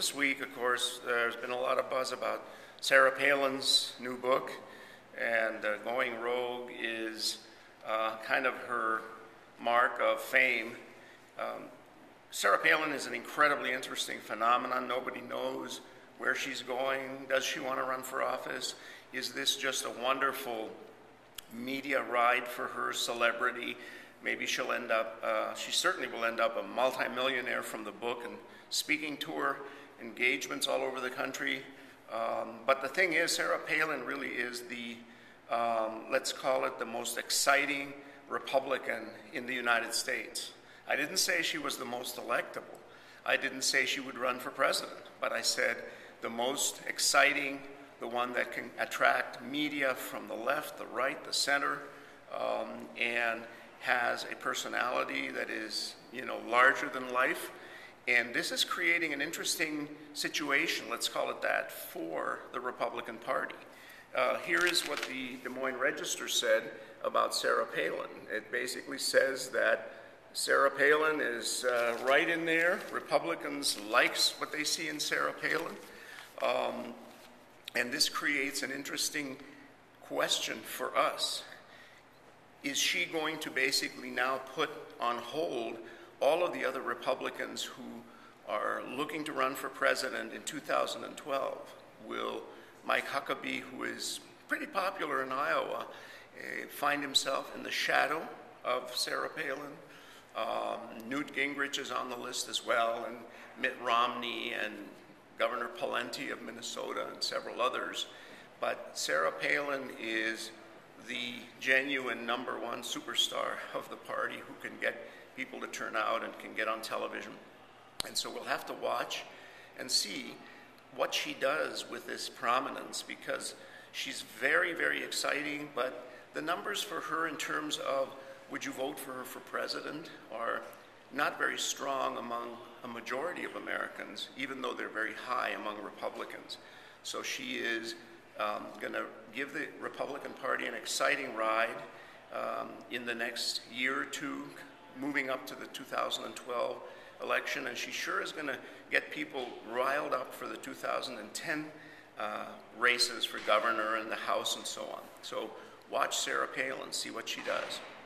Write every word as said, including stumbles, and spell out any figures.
this week, of course, there's been a lot of buzz about Sarah Palin's new book, and uh, Going Rogue is uh, kind of her mark of fame. Um, Sarah Palin is an incredibly interesting phenomenon. Nobody knows where she's going. Does she want to run for office? Is this just a wonderful media ride for her celebrity? Maybe she'll end up, uh, she certainly will end up a multimillionaire from the book and speaking tour, engagements all over the country. Um, but the thing is, Sarah Palin really is the, um, let's call it the most exciting Republican in the United States. I didn't say she was the most electable. I didn't say she would run for president, but I said the most exciting, the one that can attract media from the left, the right, the center, um, and has a personality that is, you know, larger than life. And this is creating an interesting situation, let's call it that, for the Republican Party. Uh, here is what the Des Moines Register said about Sarah Palin. It basically says that Sarah Palin is uh, right in there. Republicans like what they see in Sarah Palin. Um, and this creates an interesting question for us. Is she going to basically now put on hold all of the other Republicans who are looking to run for president in two thousand twelve? Will Mike Huckabee, who is pretty popular in Iowa, uh, find himself in the shadow of Sarah Palin? Um, Newt Gingrich is on the list as well, and Mitt Romney and Governor Pawlenty of Minnesota and several others. But Sarah Palin is the genuine number one superstar of the party who can get people to turn out and can get on television. And so we'll have to watch and see what she does with this prominence, because she's very, very exciting, but the numbers for her in terms of would you vote for her for president are not very strong among a majority of Americans, even though they're very high among Republicans. So she is um, going to give the Republican Party an exciting ride um, in the next year or two, moving up to the two thousand twelve election, and she sure is going to get people riled up for the two thousand ten uh, races for governor and the House and so on. So watch Sarah Palin, see what she does.